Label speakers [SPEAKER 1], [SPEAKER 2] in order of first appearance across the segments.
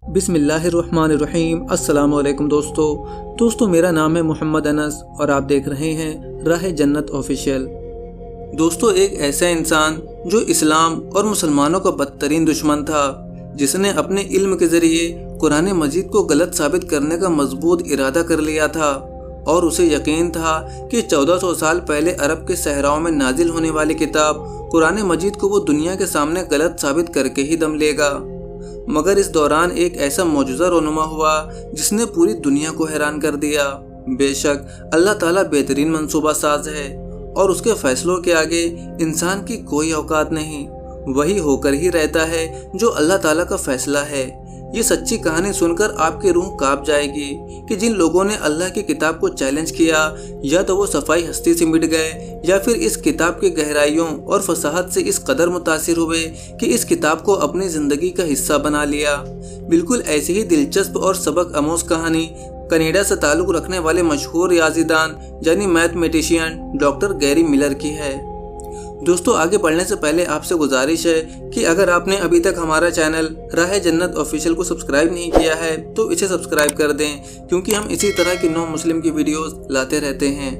[SPEAKER 1] बिस्मिल्लाहिर्रहमानिर्रहीम। अस्सलाम वालेकुम दोस्तों मेरा नाम है मोहम्मद अनस और आप देख रहे हैं राह जन्नत ऑफिशियल। दोस्तों, एक ऐसा इंसान जो इस्लाम और मुसलमानों का बदतरीन दुश्मन था, जिसने अपने इल्म के ज़रिए कुरान मजीद को गलत साबित करने का मजबूत इरादा कर लिया था और उसे यकीन था कि 1400 साल पहले अरब के सहराओं में नाजिल होने वाली किताब कुरान मजीद को वो दुनिया के सामने गलत साबित करके ही दम लेगा। मगर इस दौरान एक ऐसा मौजूज़ा रोनुमा हुआ जिसने पूरी दुनिया को हैरान कर दिया। बेशक अल्लाह ताला बेहतरीन मंसूबा साज है और उसके फैसलों के आगे इंसान की कोई औकात नहीं। वही होकर ही रहता है जो अल्लाह ताला का फैसला है। ये सच्ची कहानी सुनकर आपकी रूह कांप जाएगी कि जिन लोगों ने अल्लाह की किताब को चैलेंज किया, या तो वो सफाई हस्ती से मिट गए या फिर इस किताब की गहराइयों और फसाहत से इस कदर मुतासिर हुए कि इस किताब को अपनी ज़िंदगी का हिस्सा बना लिया। बिल्कुल ऐसी ही दिलचस्प और सबक आमोज़ कहानी कनाडा से ताल्लुक़ रखने वाले मशहूर रियाज़ीदान यानी मैथमेटिशियन डॉक्टर गैरी मिलर की है। दोस्तों, आगे बढ़ने से पहले आपसे गुजारिश है कि अगर आपने अभी तक हमारा चैनल राह जन्नत ऑफिशियल को सब्सक्राइब नहीं किया है तो इसे सब्सक्राइब कर दें, क्योंकि हम इसी तरह की नौ मुस्लिम की वीडियोस लाते रहते हैं।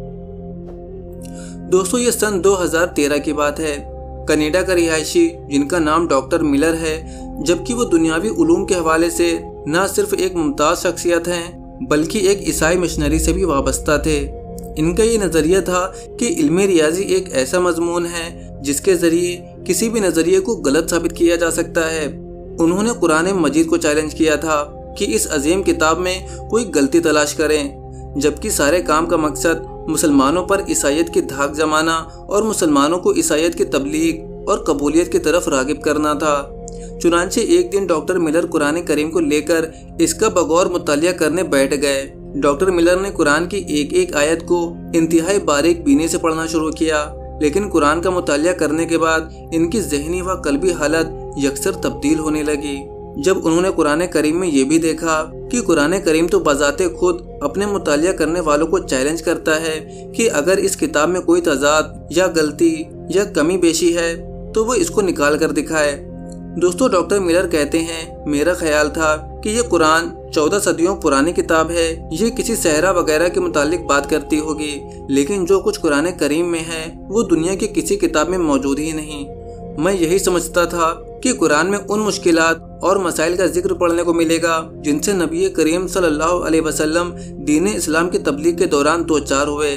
[SPEAKER 1] दोस्तों, ये सन 2013 की बात है। कनाडा का रिहायशी जिनका नाम डॉक्टर मिलर है, जबकि वो दुनियावी उलूम के हवाले से न सिर्फ एक मुमताज़ शख्सियत हैं बल्कि एक ईसाई मिशनरी से भी वाबस्ता थे। इनका ये नज़रिया था कि इल्म रियाजी एक ऐसा मजमून है जिसके ज़रिए किसी भी नज़रिए को गलत साबित किया जा सकता है। उन्होंने कुरान मजीद को चैलेंज किया था कि इस अजीम किताब में कोई गलती तलाश करें, जबकि सारे काम का मकसद मुसलमानों पर ईसाईयत की धाक जमाना और मुसलमानों को ईसाईयत की तबलीग और कबूलियत की तरफ रागिब करना था। चुनांचे एक दिन डॉक्टर मिलर कुरान करीम को लेकर इसका बगौर मुतालिया करने बैठ गए। डॉक्टर मिलर ने कुरान की एक एक आयत को इंतहाई बारीक बीनी से पढ़ना शुरू किया, लेकिन कुरान का मुतालिया करने के बाद इनकी ज़हनी व कल्बी हालत यकसर तब्दील होने लगी। जब उन्होंने कुरान करीम में ये भी देखा कि कुरान करीम तो बजाते खुद अपने मुतालिया करने वालों को चैलेंज करता है कि अगर इस किताब में कोई तजाद या गलती या कमी बेशी है तो वो इसको निकाल कर दिखाए। दोस्तों, डॉक्टर मिलर कहते हैं, मेरा ख्याल था कि ये कुरान 14 सदियों पुरानी किताब है, ये किसी सहरा वगैरह के मुतालिक बात करती होगी, लेकिन जो कुछ कुरान करीम में है वो दुनिया की किसी किताब में मौजूद ही नहीं। मैं यही समझता था कि कुरान में उन मुश्किलात और मसाइल का जिक्र पढ़ने को मिलेगा जिनसे नबी करीम सल्लल्लाहु अलैहि वसल्लम दीन इस्लाम की तबलीग के दौरान दो चार हुए,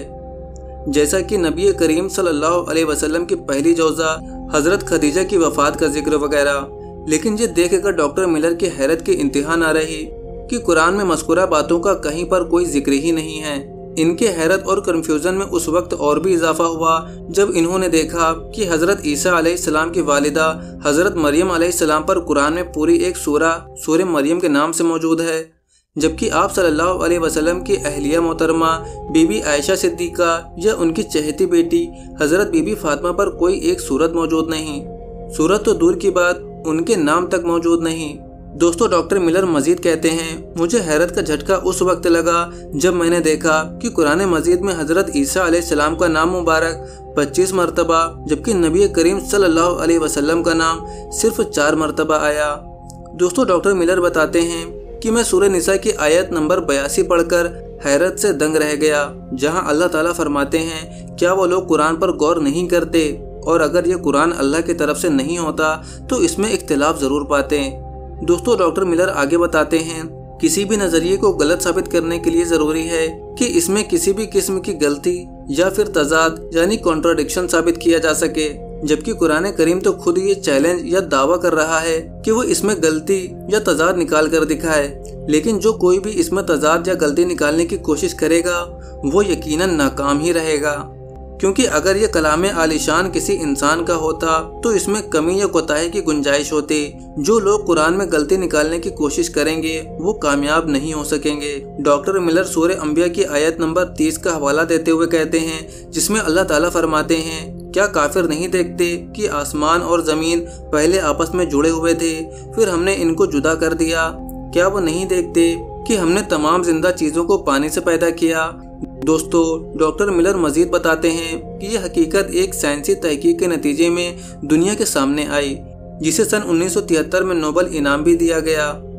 [SPEAKER 1] जैसा कि नबी करीम सल्लल्लाहु अलैहि वसल्लम की पहली जोजा हज़रत खदीजा की वफ़ात का जिक्र वगैरह। लेकिन ये देखकर डॉक्टर मिलर की हैरत की इंतहा न रही कि कुरान में मज़कूरा बातों का कहीं पर कोई जिक्र ही नहीं है। इनके हैरत और कन्फ्यूज़न में उस वक्त और भी इजाफा हुआ जब इन्होंने देखा कि हज़रत ईसा अलैहिस्सलाम की वालिदा हज़रत मरियम अलैहिस्सलाम पर कुरान में पूरी एक सूरह मरियम के नाम से मौजूद है, जबकि आप सल्लल्लाहु अलैहि वसल्लम की अहलिया मोहतरमा बीबी आयशा सिद्दीक़ा या उनकी चहेती बेटी हज़रत बीबी फातिमा पर कोई एक सूरत मौजूद नहीं। सूरत तो दूर की बात, उनके नाम तक मौजूद नहीं। दोस्तों, डॉक्टर मिलर मजीद कहते हैं, मुझे हैरत का झटका उस वक्त लगा जब मैंने देखा कि कुरान मजीद में हज़रत ईसा अलैहिस्सलाम का नाम मुबारक 25 मरतबा, जबकि नबी करीम सल्लल्लाहु अलैहि वसल्लम का नाम सिर्फ 4 मरतबा आया। दोस्तों, डॉक्टर मिलर बताते हैं कि मैं सूरह निसा की आयत नंबर 82 पढ़कर हैरत से दंग रह गया, जहां अल्लाह ताला फरमाते हैं, क्या वो लोग कुरान पर गौर नहीं करते, और अगर ये कुरान अल्लाह की तरफ से नहीं होता तो इसमें इख्तिलाफ ज़रूर पाते। दोस्तों, डॉक्टर मिलर आगे बताते हैं, किसी भी नज़रिए को गलत साबित करने के लिए ज़रूरी है कि इसमें किसी भी किस्म की गलती या फिर तजाद यानी कॉन्ट्राडिक्शन साबित किया जा सके, जबकि कुरान करीम तो खुद ये चैलेंज या दावा कर रहा है कि वो इसमें गलती या तजाद निकाल कर दिखाए। लेकिन जो कोई भी इसमें तजाद या गलती निकालने की कोशिश करेगा वो यकीनन नाकाम ही रहेगा, क्योंकि अगर ये कलाम आलिशान किसी इंसान का होता तो इसमें कमी या कोताही की गुंजाइश होती। जो लोग कुरान में गलती निकालने की कोशिश करेंगे वो कामयाब नहीं हो सकेंगे। डॉक्टर मिलर सूरह अंबिया की आयत नंबर 30 का हवाला देते हुए कहते हैं, जिसमें अल्लाह ताला फरमाते हैं, क्या काफिर नहीं देखते कि आसमान और ज़मीन पहले आपस में जुड़े हुए थे, फिर हमने इनको जुदा कर दिया। क्या वो नहीं देखते कि हमने तमाम जिंदा चीज़ों को पानी से पैदा किया। दोस्तों, डॉक्टर मिलर मजीद बताते हैं कि यह हकीकत एक साइंसी तहकीक के नतीजे में दुनिया के सामने आई, जिसे सन 1973 में नोबल इनाम भी दिया गया।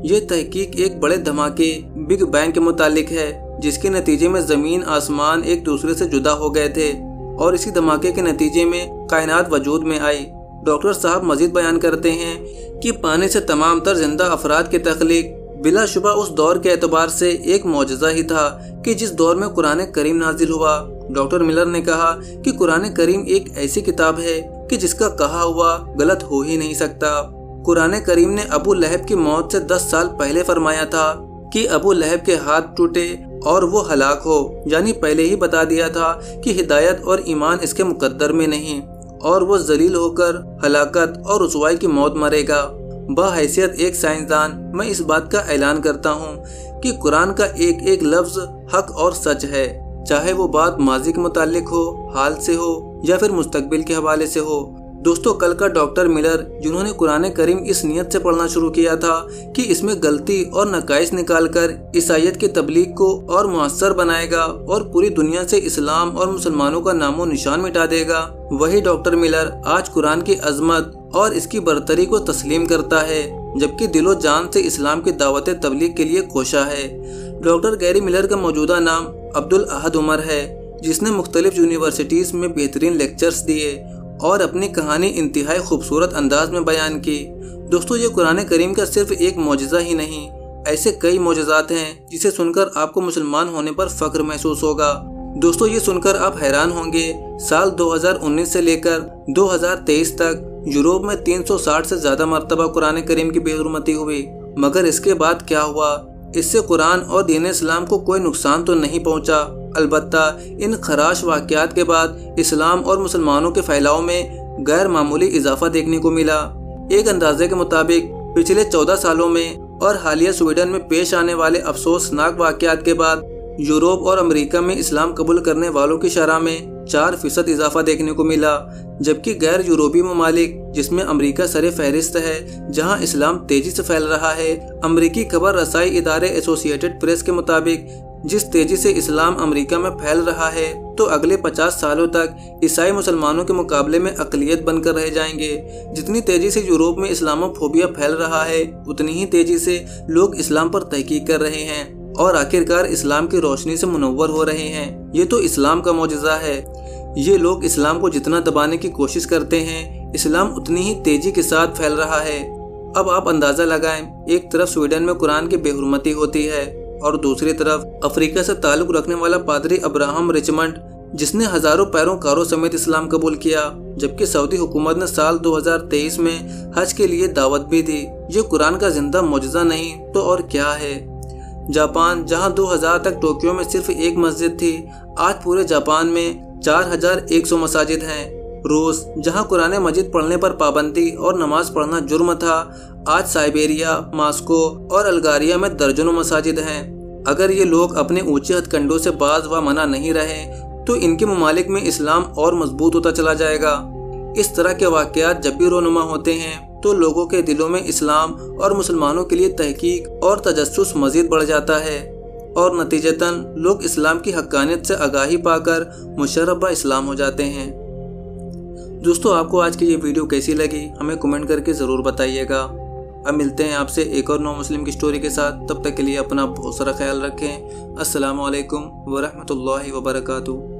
[SPEAKER 1] ये तहकीक एक बड़े धमाके बिग बैंग के मुतालिक है, जिसके नतीजे में ज़मीन आसमान एक दूसरे से जुदा हो गए थे और इसी धमाके के नतीजे में कायनात वजूद में आई। डॉक्टर साहब मजीद बयान करते हैं कि पानी से तमाम तर जिंदा अफराद की तख्लीक बिलाशुबा उस दौर के एतबार से एक मौजज़ा ही था कि जिस दौर में कुरान करीम नाजिल हुआ। डॉक्टर मिलर ने कहा कि कुरान करीम एक ऐसी किताब है कि जिसका कहा हुआ गलत हो ही नहीं सकता। कुरान करीम ने अबू लहब की मौत से 10 साल पहले फरमाया था कि अबू लहब के हाथ टूटे और वो हलाक हो, यानी पहले ही बता दिया था कि हिदायत और ईमान इसके मुकद्दर में नहीं और वो जलील होकर हलाकत और रुसवाई की मौत मरेगा। बहैसियत एक साइंसदान मैं इस बात का ऐलान करता हूँ कि कुरान का एक एक लफ्ज हक और सच है, चाहे वो बात माजी के मुतालिक हो, हाल से हो या फिर मुस्तकबिल के हवाले से हो। दोस्तों, कल का डॉक्टर मिलर जिन्होंने कुरान करीम इस नियत से पढ़ना शुरू किया था कि इसमें गलती और नकाइस निकालकर ईसाईयत की तबलीग को और मुअस्सर बनाएगा और पूरी दुनिया से इस्लाम और मुसलमानों का नामो निशान मिटा देगा, वही डॉक्टर मिलर आज कुरान की अजमत और इसकी बरतरी को तस्लीम करता है, जबकि दिलो जान से इस्लाम की दावत तबलीग के लिए कोशा है। डॉक्टर गैरी मिलर का मौजूदा नाम अब्दुल अहद उमर है, जिसने मुख्तलिफ यूनिवर्सिटीज में बेहतरीन लेक्चर्स दिए और अपनी कहानी इंतहाई खूबसूरत अंदाज में बयान की। दोस्तों, ये कुरान करीम का सिर्फ एक मौजज़ा ही नहीं, ऐसे कई मौजज़ात हैं जिसे सुनकर आपको मुसलमान होने पर फख्र महसूस होगा। दोस्तों, ये सुनकर आप हैरान होंगे, साल 2019 से लेकर 2023 तक यूरोप में 360 से ज़्यादा मरतबा कुरान करीम की बेहुरमती हुई। मगर इसके बाद क्या हुआ? इससे कुरान और दीन इस्लाम को कोई नुकसान तो नहीं पहुंचा। अलबत्ता इन खराश वाक़यात के बाद इस्लाम और मुसलमानों के फैलाव में गैर मामूली इजाफा देखने को मिला। एक अंदाजे के मुताबिक पिछले 14 सालों में और हालिया स्वीडन में पेश आने वाले अफसोसनाक वाक़यात के बाद यूरोप और अमेरिका में इस्लाम कबूल करने वालों की शरह में 4% इजाफा देखने को मिला, जबकि गैर यूरोपीय ममालिक जिसमें अमेरिका सरे फहरिस्त है, जहां इस्लाम तेजी से फैल रहा है। अमेरिकी खबर रसाई इदारे एसोसिएटेड प्रेस के मुताबिक जिस तेजी से इस्लाम अमेरिका में फैल रहा है, तो अगले 50 सालों तक ईसाई मुसलमानों के मुकाबले में अक़लियत बनकर रह जाएंगे। जितनी तेजी से यूरोप में इस्लामोफोबिया फैल रहा है, उतनी ही तेजी से लोग इस्लाम पर तहकीक कर रहे हैं और आखिरकार इस्लाम की रोशनी से मुनव्वर हो रहे हैं। ये तो इस्लाम का मौजज़ा है। ये लोग इस्लाम को जितना दबाने की कोशिश करते हैं, इस्लाम उतनी ही तेजी के साथ फैल रहा है। अब आप अंदाज़ा लगाएं, एक तरफ स्वीडन में कुरान की बेहुरमती होती है और दूसरी तरफ अफ्रीका से ताल्लुक़ रखने वाला पादरी अब्राहम रिचमंड, जिसने हज़ारों पैरोकारों समेत इस्लाम कबूल किया, जबकि सऊदी हुकूमत ने साल 2023 में हज के लिए दावत भी दी। ये कुरान का जिंदा मौजज़ा नहीं तो और क्या है। जापान, जहां 2000 तक टोक्यो में सिर्फ एक मस्जिद थी, आज पूरे जापान में 4100 मसाजिद हैं। रूस, जहां कुरान मजीद पढ़ने पर पाबंदी और नमाज पढ़ना जुर्म था, आज साइबेरिया, मॉस्को और अल्गारिया में दर्जनों मसाजिद हैं। अगर ये लोग अपने ऊंचे हथकंडों से बाज व मना नहीं रहे, तो इनके ममालिक में इस्लाम और मजबूत होता चला जाएगा। इस तरह के वाक़यात जब भी रोनुमा होते हैं, तो लोगों के दिलों में इस्लाम और मुसलमानों के लिए तहकीक और तजस्सुस मजीद बढ़ जाता है और नतीजतन लोग इस्लाम की हक्कानियत से आगाही पाकर मुशर्रफ इस्लाम हो जाते हैं। दोस्तों, आपको आज की ये वीडियो कैसी लगी हमें कमेंट करके ज़रूर बताइएगा। अब मिलते हैं आपसे एक और नौ मुस्लिम की स्टोरी के साथ। तब तक के लिए अपना बहुत सारा ख्याल रखें। अस्सलामु अलैकुम व रहमतुल्लाहि व बरकातुहू।